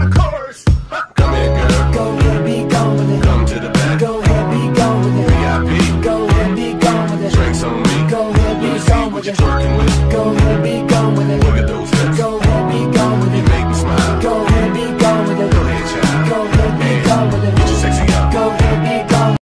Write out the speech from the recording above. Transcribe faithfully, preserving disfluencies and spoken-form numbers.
the chorus. Come here, girl. Go ahead, be gone with it. Come to the back. Go ahead, be gone with it. V I P. Go ahead, be gone with it. Drinks on me. Go ahead, be Let me see gone what with you it. twerking with. Go ahead, be gone.